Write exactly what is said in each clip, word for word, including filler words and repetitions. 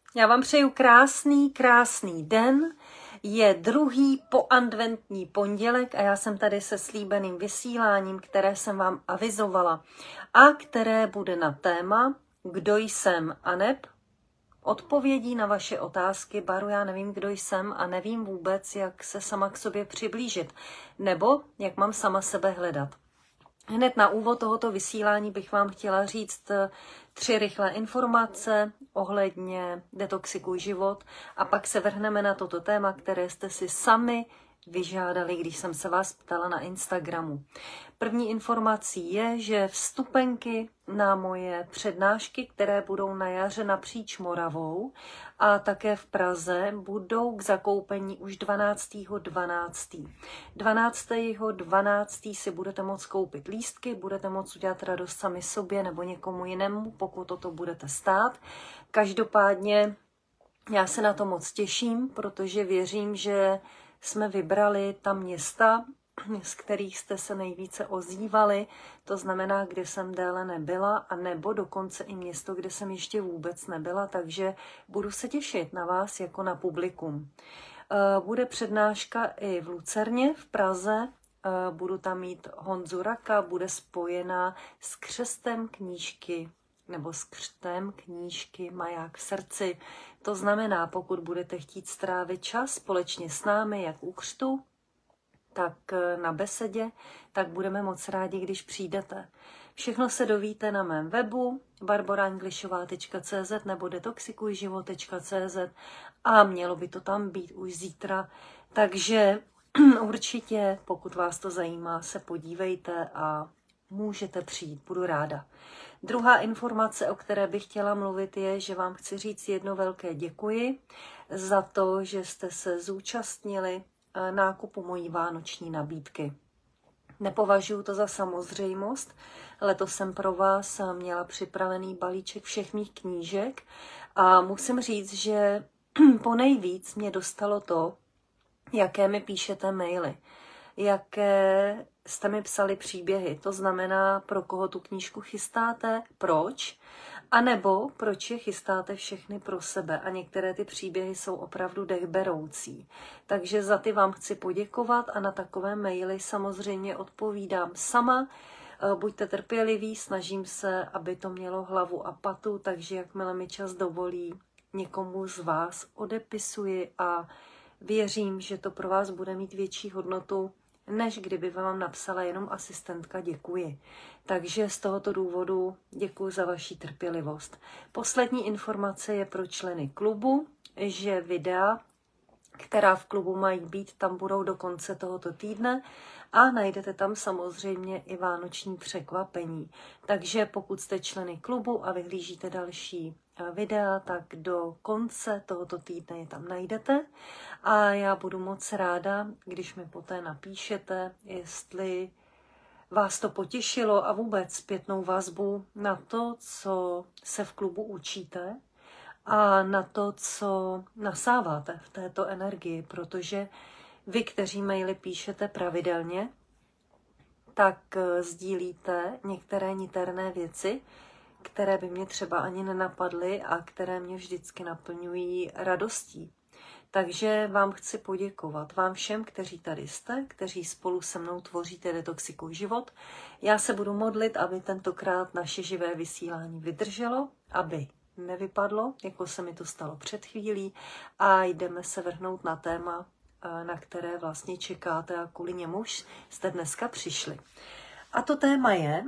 Já vám přeju krásný, krásný den. Je druhý poadventní pondělek a já jsem tady se slíbeným vysíláním, které jsem vám avizovala a které bude na téma Kdo jsem aneb odpovědí na vaše otázky. Baru, já nevím, kdo jsem a nevím vůbec, jak se sama k sobě přiblížit, nebo jak mám sama sebe hledat. Hned na úvod tohoto vysílání bych vám chtěla říct tři rychlé informace ohledně Detoxikuj život a pak se vrhneme na toto téma, které jste si sami vyžádali, když jsem se vás ptala na Instagramu. První informací je, že vstupenky na moje přednášky, které budou na jaře napříč Moravou a také v Praze, budou k zakoupení už dvanáctého dvanáctého dvanáctého dvanáctého si budete moct koupit lístky, budete moct udělat radost sami sobě nebo někomu jinému, pokud toto budete stát. Každopádně já se na to moc těším, protože věřím, že jsme vybrali ta města, z kterých jste se nejvíce ozývali, to znamená, kde jsem déle nebyla, a nebo dokonce i město, kde jsem ještě vůbec nebyla, takže budu se těšit na vás jako na publikum. Bude přednáška i v Lucerně v Praze, budu tam mít Honzu Raka, bude spojená s křestem knížky nebo s křtem knížky Maják v srdci. To znamená, pokud budete chtít strávit čas společně s námi, jak u křtu, tak na besedě, tak budeme moc rádi, když přijdete. Všechno se dovíte na mém webu barbora englišová tečka cé zet nebo detoxikuj život tečka cé zet a mělo by to tam být už zítra. Takže určitě, pokud vás to zajímá, se podívejte a můžete přijít, budu ráda. Druhá informace, o které bych chtěla mluvit, je, že vám chci říct jedno velké děkuji za to, že jste se zúčastnili nákupu mojí vánoční nabídky. Nepovažuji to za samozřejmost. Letos jsem pro vás měla připravený balíček všech mých knížek a musím říct, že ponejvíc mě dostalo to, jaké mi píšete maily, jaké jste mi psali příběhy. To znamená, pro koho tu knížku chystáte, proč, anebo proč je chystáte všechny pro sebe. A některé ty příběhy jsou opravdu dechberoucí. Takže za ty vám chci poděkovat a na takové maily samozřejmě odpovídám sama. Buďte trpěliví, snažím se, aby to mělo hlavu a patu, takže jakmile mi čas dovolí, někomu z vás odepisuji a věřím, že to pro vás bude mít větší hodnotu, než kdyby vám napsala jenom asistentka děkuji. Takže z tohoto důvodu děkuji za vaši trpělivost. Poslední informace je pro členy klubu, že videa, která v klubu mají být, tam budou do konce tohoto týdne a najdete tam samozřejmě i vánoční překvapení. Takže pokud jste členy klubu a vyhlížíte další videa, tak do konce tohoto týdne je tam najdete a já budu moc ráda, když mi poté napíšete, jestli vás to potěšilo a vůbec zpětnou vazbu na to, co se v klubu učíte a na to, co nasáváte v této energii, protože vy, kteří maily píšete pravidelně, tak sdílíte některé niterné věci, které by mě třeba ani nenapadly a které mě vždycky naplňují radostí. Takže vám chci poděkovat, vám všem, kteří tady jste, kteří spolu se mnou tvoříte Detoxikuj život. Já se budu modlit, aby tentokrát naše živé vysílání vydrželo, aby nevypadlo, jako se mi to stalo před chvílí, a jdeme se vrhnout na téma, na které vlastně čekáte a kvůli němuž jste dneska přišli. A to téma je,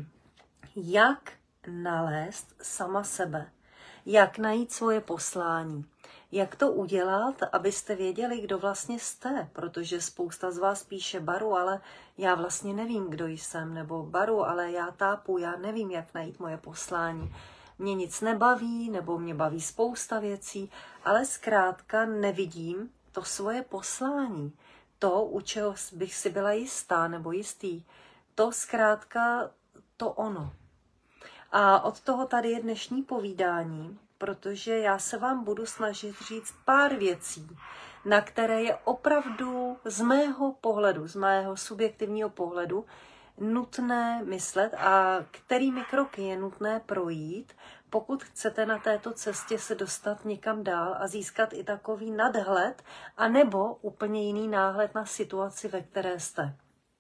jak nalézt sama sebe, jak najít svoje poslání, jak to udělat, abyste věděli, kdo vlastně jste, protože spousta z vás píše Baru, ale já vlastně nevím, kdo jsem, nebo Baru, ale já tápu, já nevím, jak najít moje poslání. Mě nic nebaví, nebo mě baví spousta věcí, ale zkrátka nevidím to svoje poslání, to, u čeho bych si byla jistá nebo jistý, to zkrátka to ono. A od toho tady je dnešní povídání, protože já se vám budu snažit říct pár věcí, na které je opravdu z mého pohledu, z mého subjektivního pohledu nutné myslet a kterými kroky je nutné projít, pokud chcete na této cestě se dostat někam dál a získat i takový nadhled, anebo úplně jiný náhled na situaci, ve které jste.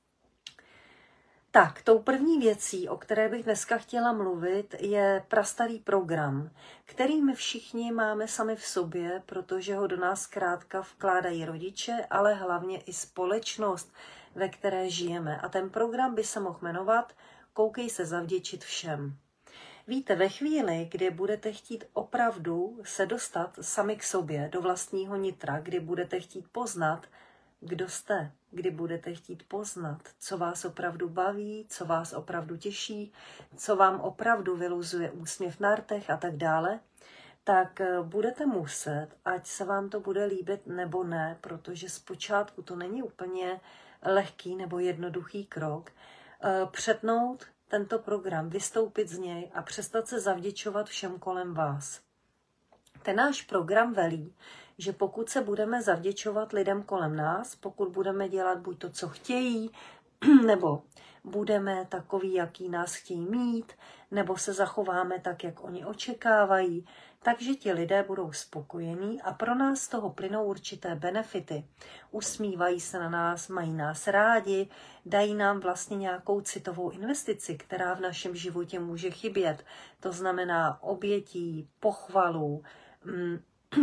Tak, tou první věcí, o které bych dneska chtěla mluvit, je prastarý program, který my všichni máme sami v sobě, protože ho do nás zkrátka vkládají rodiče, ale hlavně i společnost, ve které žijeme. A ten program by se mohl jmenovat Koukej se zavděčit všem. Víte, ve chvíli, kdy budete chtít opravdu se dostat sami k sobě, do vlastního nitra, kdy budete chtít poznat, kdo jste, kdy budete chtít poznat, co vás opravdu baví, co vás opravdu těší, co vám opravdu vyluzuje úsměv na rtech a tak dále, tak budete muset, ať se vám to bude líbit nebo ne, protože zpočátku to není úplně lehký nebo jednoduchý krok, přetnout tento program, vystoupit z něj a přestat se zavděčovat všem kolem vás. Ten náš program velí, že pokud se budeme zavděčovat lidem kolem nás, pokud budeme dělat buď to, co chtějí, nebo budeme takový, jaký nás chtějí mít, nebo se zachováme tak, jak oni očekávají, takže ti lidé budou spokojení a pro nás z toho plynou určité benefity. Usmívají se na nás, mají nás rádi, dají nám vlastně nějakou citovou investici, která v našem životě může chybět. To znamená obětí, pochvalu, mm,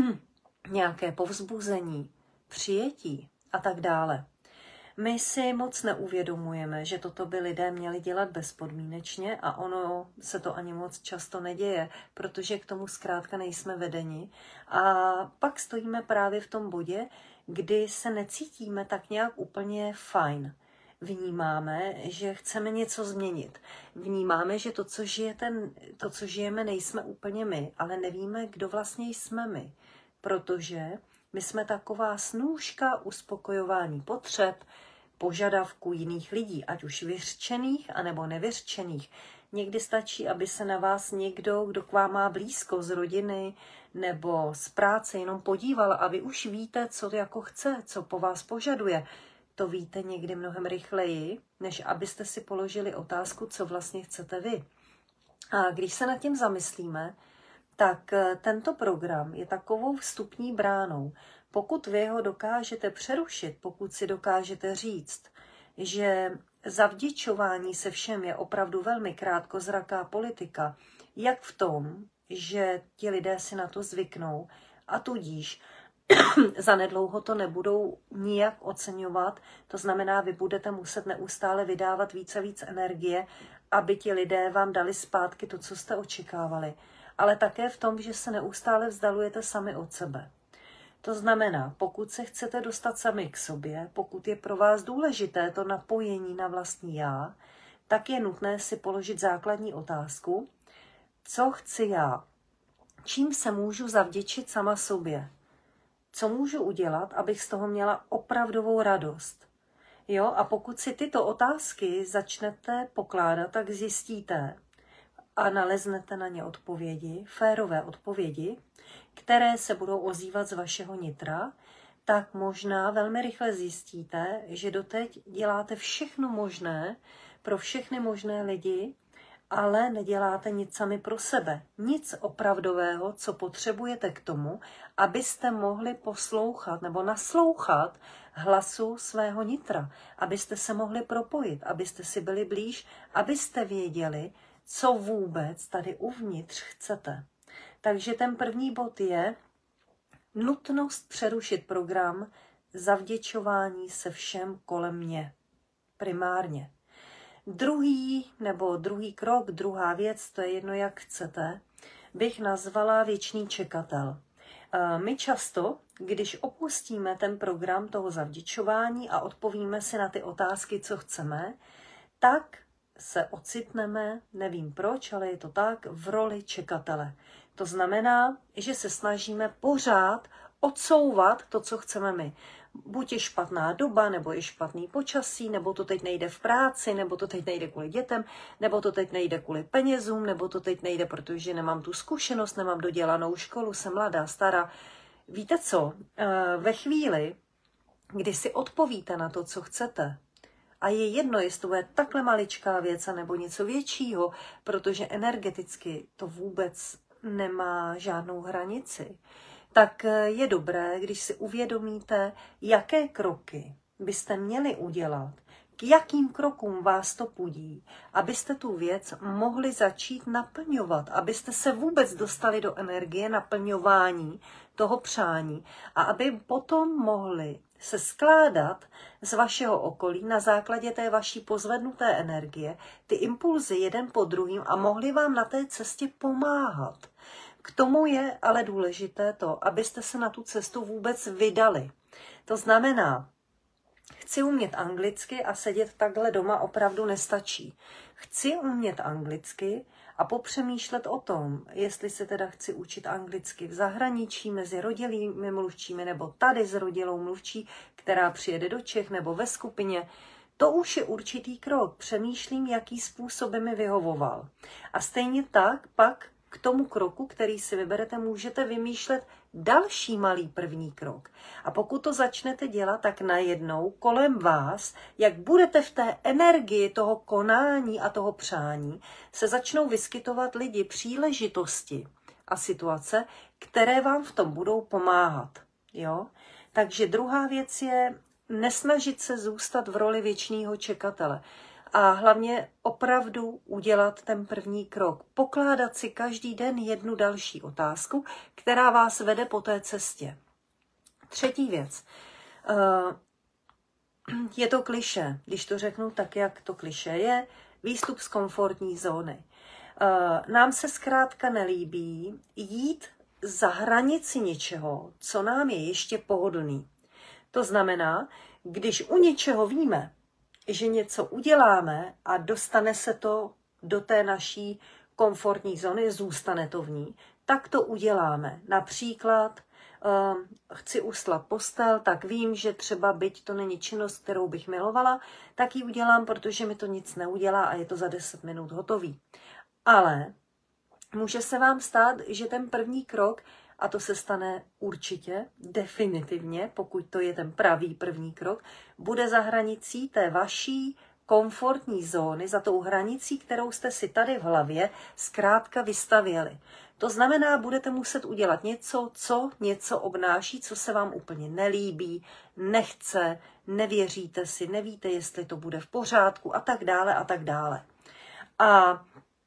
nějaké povzbuzení, přijetí a tak dále. My si moc neuvědomujeme, že toto by lidé měli dělat bezpodmínečně a ono se to ani moc často neděje, protože k tomu zkrátka nejsme vedeni. A pak stojíme právě v tom bodě, kdy se necítíme tak nějak úplně fajn. Vnímáme, že chceme něco změnit. Vnímáme, že to, co, žijete, to, co žijeme, nejsme úplně my, ale nevíme, kdo vlastně jsme my. Protože my jsme taková snůška uspokojování potřeb, požadavků jiných lidí, ať už vyřčených, anebo nevyřčených. Někdy stačí, aby se na vás někdo, kdo k vám má blízko z rodiny nebo z práce, jenom podíval a vy už víte, co jako chce, co po vás požaduje. To víte někdy mnohem rychleji, než abyste si položili otázku, co vlastně chcete vy. A když se nad tím zamyslíme, tak tento program je takovou vstupní bránou. Pokud vy ho dokážete přerušit, pokud si dokážete říct, že zavděčování se všem je opravdu velmi krátkozraká politika, jak v tom, že ti lidé si na to zvyknou a tudíž zanedlouho to nebudou nijak oceňovat, to znamená, vy budete muset neustále vydávat více a víc energie, aby ti lidé vám dali zpátky to, co jste očekávali. Ale také v tom, že se neustále vzdalujete sami od sebe. To znamená, pokud se chcete dostat sami k sobě, pokud je pro vás důležité to napojení na vlastní já, tak je nutné si položit základní otázku, co chci já, čím se můžu zavděčit sama sobě, co můžu udělat, abych z toho měla opravdovou radost. Jo, a pokud si tyto otázky začnete pokládat, tak zjistíte, a naleznete na ně odpovědi, férové odpovědi, které se budou ozývat z vašeho nitra, tak možná velmi rychle zjistíte, že doteď děláte všechno možné pro všechny možné lidi, ale neděláte nic sami pro sebe. Nic opravdového, co potřebujete k tomu, abyste mohli poslouchat nebo naslouchat hlasu svého nitra, abyste se mohli propojit, abyste si byli blíž, abyste věděli, co vůbec tady uvnitř chcete. Takže ten první bod je nutnost přerušit program zavděčování se všem kolem mě. Primárně. Druhý nebo druhý krok, druhá věc, to je jedno, jak chcete, bych nazvala věčný čekatel. My často, když opustíme ten program toho zavděčování a odpovíme si na ty otázky, co chceme, tak se ocitneme, nevím proč, ale je to tak, v roli čekatele. To znamená, že se snažíme pořád odsouvat to, co chceme my. Buď je špatná doba, nebo je špatný počasí, nebo to teď nejde v práci, nebo to teď nejde kvůli dětem, nebo to teď nejde kvůli penězům, nebo to teď nejde, protože nemám tu zkušenost, nemám dodělanou školu, jsem mladá, stará. Víte co? Ve chvíli, kdy si odpovíte na to, co chcete, A je jedno, jestli to bude takhle maličká věc, nebo něco většího, protože energeticky to vůbec nemá žádnou hranici. Tak je dobré, když si uvědomíte, jaké kroky byste měli udělat, k jakým krokům vás to pudí, abyste tu věc mohli začít naplňovat, abyste se vůbec dostali do energie naplňování toho přání a aby potom mohli se skládat z vašeho okolí na základě té vaší pozvednuté energie, ty impulzy jeden po druhým a mohli vám na té cestě pomáhat. K tomu je ale důležité to, abyste se na tu cestu vůbec vydali. To znamená, chci umět anglicky a sedět takhle doma opravdu nestačí. Chci umět anglicky a popřemýšlet o tom, jestli se teda chci učit anglicky v zahraničí mezi rodilými mluvčími nebo tady s rodilou mluvčí, která přijede do Čech nebo ve skupině. To už je určitý krok. Přemýšlím, jaký způsob by mi vyhovoval. A stejně tak pak k tomu kroku, který si vyberete, můžete vymýšlet další malý první krok. A pokud to začnete dělat, tak najednou kolem vás, jak budete v té energii toho konání a toho přání, se začnou vyskytovat lidi, příležitosti a situace, které vám v tom budou pomáhat. Jo? Takže druhá věc je nesnažit se zůstat v roli věčného čekatele. A hlavně opravdu udělat ten první krok. Pokládat si každý den jednu další otázku, která vás vede po té cestě. Třetí věc. Je to klišé. Když to řeknu tak, jak to klišé je, výstup z komfortní zóny. Nám se zkrátka nelíbí jít za hranici něčeho, co nám je ještě pohodlný. To znamená, když u něčeho víme, že něco uděláme a dostane se to do té naší komfortní zóny, zůstane to v ní, tak to uděláme. Například um, chci uslat postel, tak vím, že třeba byť to není činnost, kterou bych milovala, tak ji udělám, protože mi to nic neudělá a je to za deset minut hotový. Ale může se vám stát, že ten první krok, a to se stane určitě, definitivně, pokud to je ten pravý první krok, bude za hranicí té vaší komfortní zóny, za tou hranicí, kterou jste si tady v hlavě zkrátka vystavěli. To znamená, budete muset udělat něco, co něco obnáší, co se vám úplně nelíbí, nechce, nevěříte si, nevíte, jestli to bude v pořádku a tak dále a tak dále. A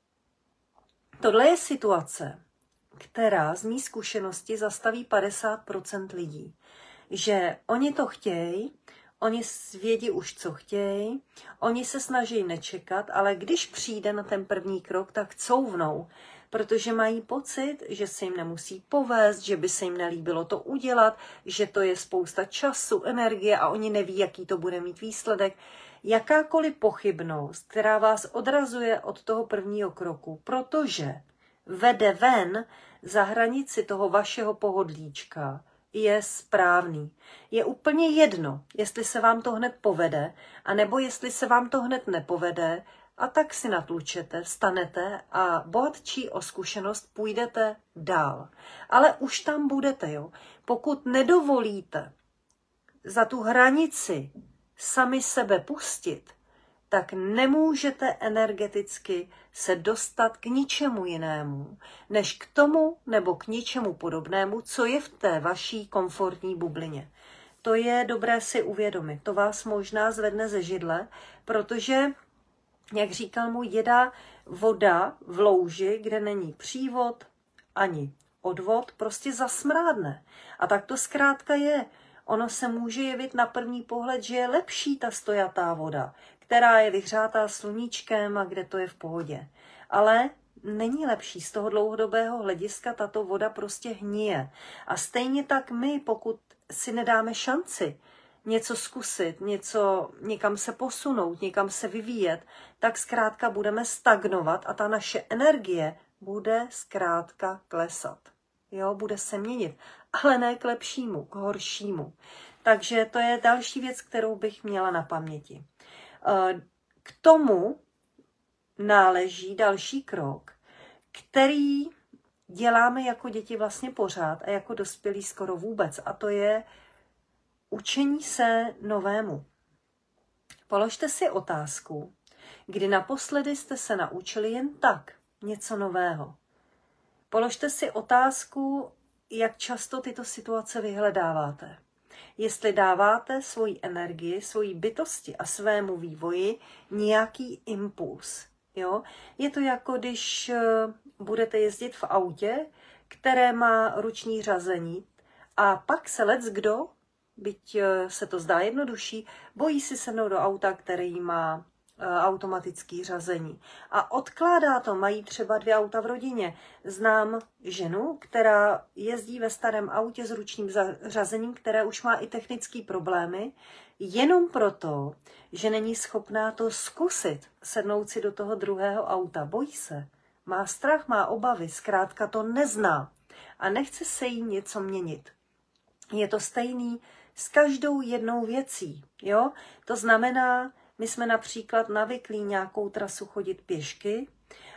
tohle je situace, která z mý zkušenosti zastaví padesát procent lidí. Že oni to chtějí, oni vědí už, co chtějí, oni se snaží nečekat, ale když přijde na ten první krok, tak couvnou, protože mají pocit, že se jim nemusí povést, že by se jim nelíbilo to udělat, že to je spousta času, energie a oni neví, jaký to bude mít výsledek. Jakákoliv pochybnost, která vás odrazuje od toho prvního kroku, protože vede ven za hranici toho vašeho pohodlíčka, je správný. Je úplně jedno, jestli se vám to hned povede, anebo jestli se vám to hned nepovede, a tak si natlučete, vstanete a bohatčí o zkušenost půjdete dál. Ale už tam budete, jo. Pokud nedovolíte za tu hranici sami sebe pustit, tak nemůžete energeticky se dostat k ničemu jinému, než k tomu nebo k ničemu podobnému, co je v té vaší komfortní bublině. To je dobré si uvědomit. To vás možná zvedne ze židle, protože, jak říkal můj děda, voda v louži, kde není přívod ani odvod, prostě zasmrádne. A tak to zkrátka je. Ono se může jevit na první pohled, že je lepší ta stojatá voda, která je vyhřátá sluníčkem a kde to je v pohodě. Ale není lepší. Z toho dlouhodobého hlediska tato voda prostě hníje. A stejně tak my, pokud si nedáme šanci něco zkusit, něco, někam se posunout, někam se vyvíjet, tak zkrátka budeme stagnovat a ta naše energie bude zkrátka klesat. Jo, bude se měnit, ale ne k lepšímu, k horšímu. Takže to je další věc, kterou bych měla na paměti. K tomu náleží další krok, který děláme jako děti vlastně pořád a jako dospělí skoro vůbec. A to je učení se novému. Položte si otázku, kdy naposledy jste se naučili jen tak něco nového. Položte si otázku, jak často tyto situace vyhledáváte. Jestli dáváte svoji energii, svoji bytosti a svému vývoji nějaký impuls. Jo? Je to jako když budete jezdit v autě, které má ruční řazení a pak se leckdo, byť se to zdá jednodušší, bojí si sednout do auta, který má automatické řazení. A odkládá to, mají třeba dvě auta v rodině. Znám ženu, která jezdí ve starém autě s ručním řazením, které už má i technické problémy, jenom proto, že není schopná to zkusit, sednout si do toho druhého auta. Bojí se, má strach, má obavy, zkrátka to nezná a nechce se jí něco měnit. Je to stejný s každou jednou věcí. Jo? To znamená, my jsme například navyklí nějakou trasu chodit pěšky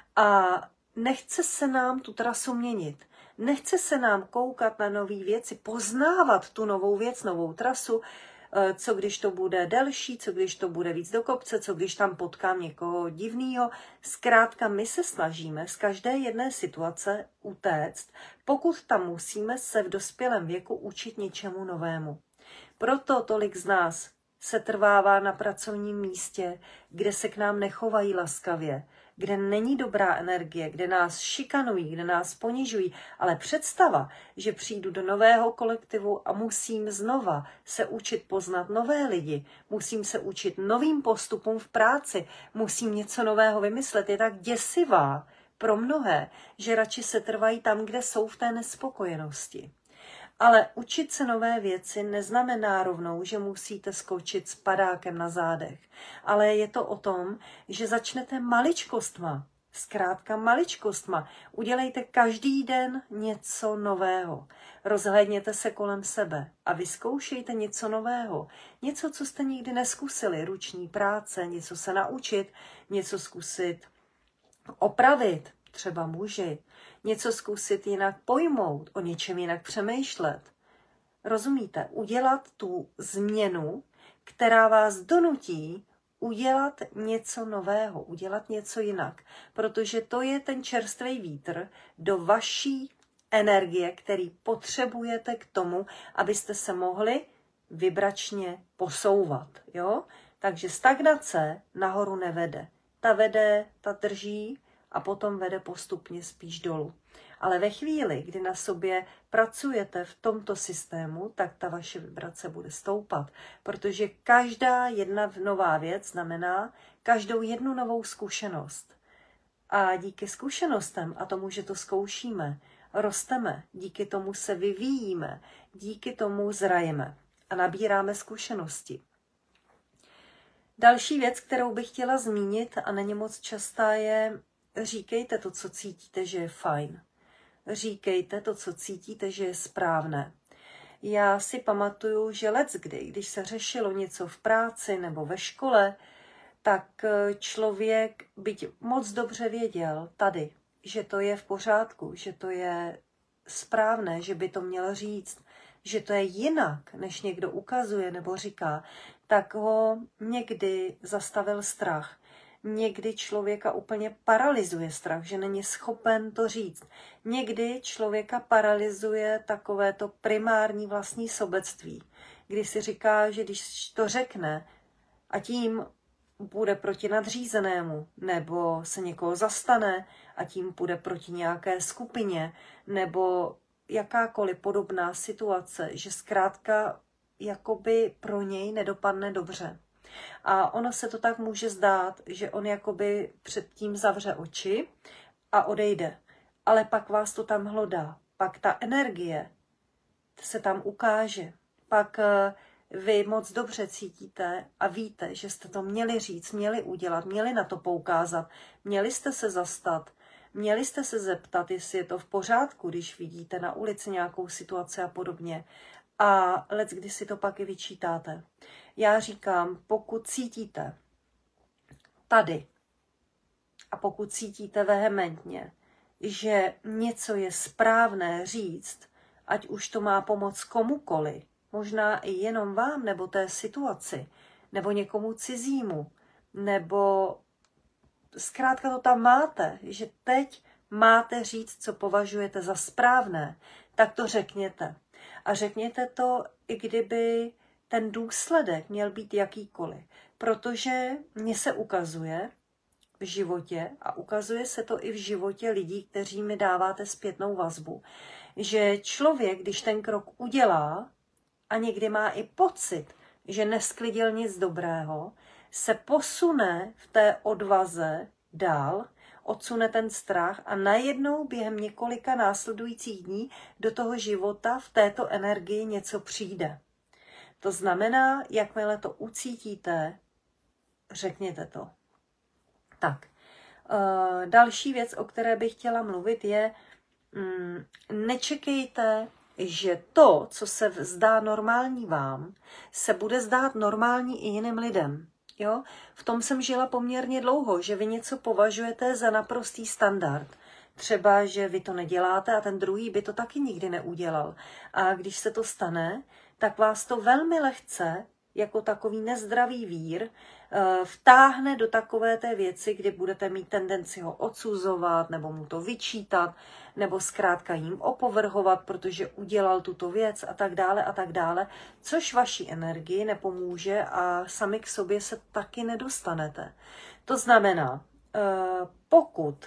a nechce se nám tu trasu měnit. Nechce se nám koukat na nové věci, poznávat tu novou věc, novou trasu, co když to bude delší, co když to bude víc do kopce, co když tam potkám někoho divného. Zkrátka my se snažíme z každé jedné situace utéct, pokud tam musíme se v dospělém věku učit něčemu novému. Proto tolik z nás se trvává na pracovním místě, kde se k nám nechovají laskavě, kde není dobrá energie, kde nás šikanují, kde nás ponižují, ale představa, že přijdu do nového kolektivu a musím znova se učit poznat nové lidi, musím se učit novým postupům v práci, musím něco nového vymyslet, je tak děsivá pro mnohé, že radši se trvají tam, kde jsou v té nespokojenosti. Ale učit se nové věci neznamená rovnou, že musíte skočit s padákem na zádech. Ale je to o tom, že začnete maličkostma. Zkrátka maličkostma. Udělejte každý den něco nového. Rozhlédněte se kolem sebe a vyzkoušejte něco nového. Něco, co jste nikdy neskusili. Ruční práce, něco se naučit, něco zkusit opravit, třeba muži. Něco zkusit jinak pojmout, o něčem jinak přemýšlet. Rozumíte? Udělat tu změnu, která vás donutí udělat něco nového, udělat něco jinak. Protože to je ten čerstvý vítr do vaší energie, který potřebujete k tomu, abyste se mohli vibračně posouvat. Jo? Takže stagnace nahoru nevede. Ta vede, ta drží, a potom vede postupně spíš dolů. Ale ve chvíli, kdy na sobě pracujete v tomto systému, tak ta vaše vibrace bude stoupat. Protože každá jedna nová věc znamená každou jednu novou zkušenost. A díky zkušenostem, a tomu, že to zkoušíme, rosteme, díky tomu se vyvíjíme, díky tomu zrajeme a nabíráme zkušenosti. Další věc, kterou bych chtěla zmínit, a není moc častá, je říkejte to, co cítíte, že je fajn. Říkejte to, co cítíte, že je správné. Já si pamatuju, že leckdy, když se řešilo něco v práci nebo ve škole, tak člověk, byť moc dobře věděl tady, že to je v pořádku, že to je správné, že by to měl říct, že to je jinak, než někdo ukazuje nebo říká, tak ho někdy zastavil strach. Někdy člověka úplně paralyzuje strach, že není schopen to říct. Někdy člověka paralyzuje takovéto primární vlastní sobectví, kdy si říká, že když to řekne a tím půjde proti nadřízenému, nebo se někoho zastane a tím půjde proti nějaké skupině, nebo jakákoliv podobná situace, že zkrátka jakoby pro něj nedopadne dobře. A ono se to tak může zdát, že on jakoby předtím zavře oči a odejde. Ale pak vás to tam hlodá. Pak ta energie se tam ukáže. Pak vy moc dobře cítíte a víte, že jste to měli říct, měli udělat, měli na to poukázat, měli jste se zastat, měli jste se zeptat, jestli je to v pořádku, když vidíte na ulici nějakou situaci a podobně. A leckdy si to pak i vyčítáte. Já říkám, pokud cítíte tady a pokud cítíte vehementně, že něco je správné říct, ať už to má pomoct komukoli, možná i jenom vám nebo té situaci, nebo někomu cizímu, nebo zkrátka to tam máte, že teď máte říct, co považujete za správné, tak to řekněte. A řekněte to, i kdyby ten důsledek měl být jakýkoliv. Protože mně se ukazuje v životě, a ukazuje se to i v životě lidí, kteří mi dáváte zpětnou vazbu, že člověk, když ten krok udělá a někdy má i pocit, že nesklidil nic dobrého, se posune v té odvaze dál, odsune ten strach a najednou během několika následujících dní do toho života v této energii něco přijde. To znamená, jakmile to ucítíte, řekněte to. Tak, další věc, o které bych chtěla mluvit, je, nečekejte, že to, co se zdá normální vám, se bude zdát normální i jiným lidem. Jo? V tom jsem žila poměrně dlouho, že vy něco považujete za naprostý standard. Třeba, že vy to neděláte a ten druhý by to taky nikdy neudělal. A když se to stane, tak vás to velmi lehce, jako takový nezdravý vír, vtáhne do takové té věci, kdy budete mít tendenci ho odsuzovat, nebo mu to vyčítat, nebo zkrátka jim opovrhovat, protože udělal tuto věc a tak dále a tak dále, což vaší energii nepomůže a sami k sobě se taky nedostanete. To znamená, pokud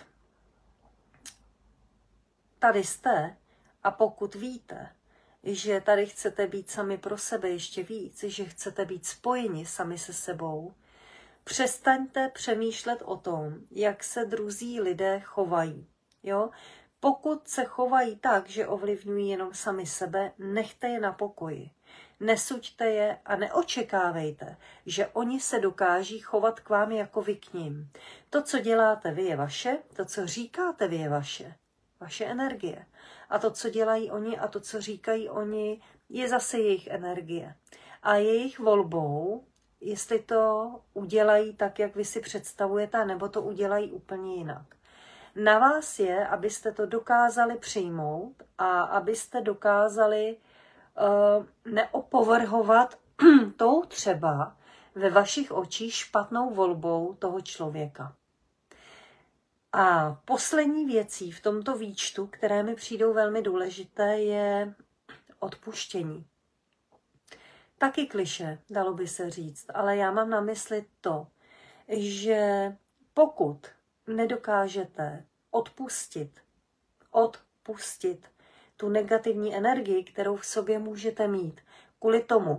tady jste a pokud víte, že tady chcete být sami pro sebe ještě víc, že chcete být spojeni sami se sebou, přestaňte přemýšlet o tom, jak se druzí lidé chovají. Jo? Pokud se chovají tak, že ovlivňují jenom sami sebe, nechte je na pokoji. Nesuďte je a neočekávejte, že oni se dokáží chovat k vám jako vy k nim. To, co děláte vy, je vaše, to, co říkáte vy, je vaše. Vaše energie. A to, co dělají oni a to, co říkají oni, je zase jejich energie. A jejich volbou, jestli to udělají tak, jak vy si představujete, nebo to udělají úplně jinak. Na vás je, abyste to dokázali přijmout a abyste dokázali uh, neopovrhovat tou třeba ve vašich očích špatnou volbou toho člověka. A poslední věcí v tomto výčtu, které mi přijdou velmi důležité, je odpuštění. Taky klišé, dalo by se říct, ale já mám na mysli to, že pokud nedokážete odpustit, odpustit tu negativní energii, kterou v sobě můžete mít, kvůli tomu,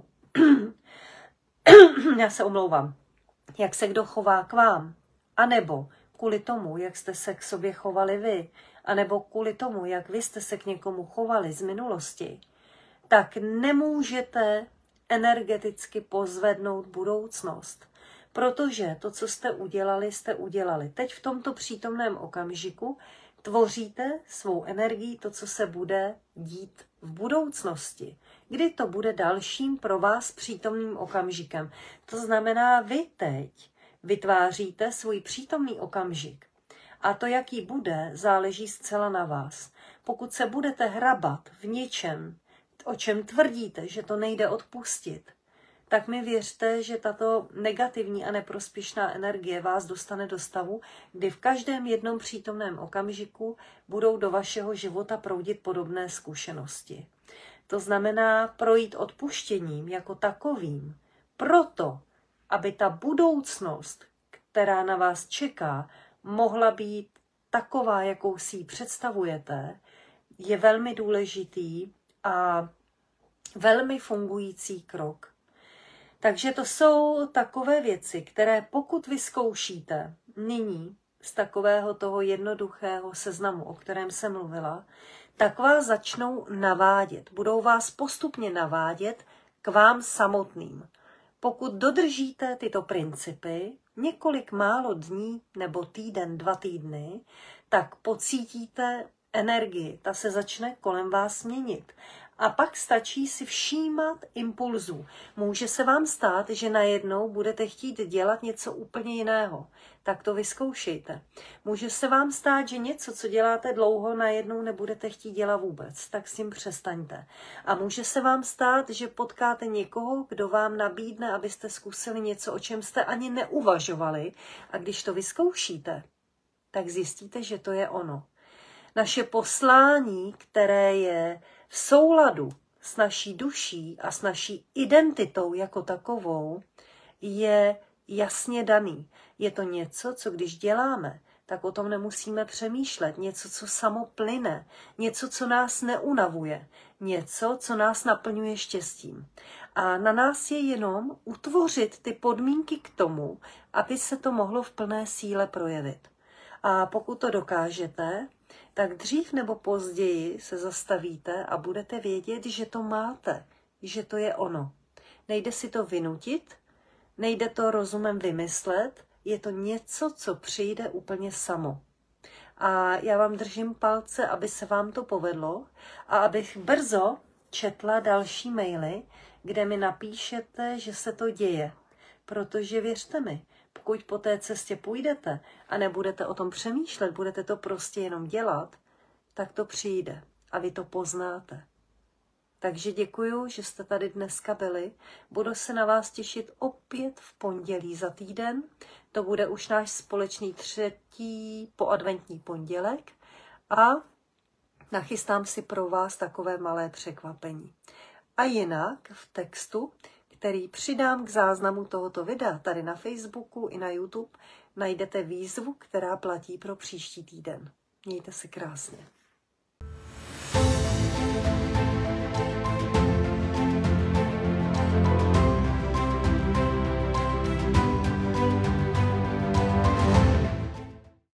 já se omlouvám, jak se kdo chová k vám, anebo kvůli tomu, jak jste se k sobě chovali vy, anebo kvůli tomu, jak vy jste se k někomu chovali z minulosti, tak nemůžete energeticky pozvednout budoucnost. Protože to, co jste udělali, jste udělali. Teď v tomto přítomném okamžiku tvoříte svou energií to, co se bude dít v budoucnosti, kdy to bude dalším pro vás přítomným okamžikem. To znamená, vy teď vytváříte svůj přítomný okamžik. A to, jaký bude, záleží zcela na vás. Pokud se budete hrabat v něčem, o čem tvrdíte, že to nejde odpustit, tak mi věřte, že tato negativní a neprospěšná energie vás dostane do stavu, kdy v každém jednom přítomném okamžiku budou do vašeho života proudit podobné zkušenosti. To znamená projít odpuštěním jako takovým, proto, aby ta budoucnost, která na vás čeká, mohla být taková, jakou si ji představujete, je velmi důležitý a velmi fungující krok. Takže to jsou takové věci, které pokud vyzkoušíte nyní z takového toho jednoduchého seznamu, o kterém jsem mluvila, tak vás začnou navádět. Budou vás postupně navádět k vám samotným. Pokud dodržíte tyto principy několik málo dní nebo týden, dva týdny, tak pocítíte energii, ta se začne kolem vás měnit. A pak stačí si všímat impulzů. Může se vám stát, že najednou budete chtít dělat něco úplně jiného. Tak to vyzkoušejte. Může se vám stát, že něco, co děláte dlouho, najednou nebudete chtít dělat vůbec. Tak s tím přestaňte. A může se vám stát, že potkáte někoho, kdo vám nabídne, abyste zkusili něco, o čem jste ani neuvažovali. A když to vyzkoušíte, tak zjistíte, že to je ono. Naše poslání, které je v souladu s naší duší a s naší identitou jako takovou, je jasně daný. Je to něco, co když děláme, tak o tom nemusíme přemýšlet. Něco, co samo plyne. Něco, co nás neunavuje. Něco, co nás naplňuje štěstím. A na nás je jenom utvořit ty podmínky k tomu, aby se to mohlo v plné síle projevit. A pokud to dokážete, tak dřív nebo později se zastavíte a budete vědět, že to máte, že to je ono. Nejde si to vynutit, nejde to rozumem vymyslet, je to něco, co přijde úplně samo. A já vám držím palce, aby se vám to povedlo a abych brzo četla další maily, kde mi napíšete, že se to děje. Protože věřte mi, pokud po té cestě půjdete a nebudete o tom přemýšlet, budete to prostě jenom dělat, tak to přijde a vy to poznáte. Takže děkuju, že jste tady dneska byli. Budu se na vás těšit opět v pondělí za týden. To bude už náš společný třetí poadventní pondělek a nachystám si pro vás takové malé překvapení. A jinak v textu, který přidám k záznamu tohoto videa tady na Facebooku i na YouTube, najdete výzvu, která platí pro příští týden. Mějte se krásně.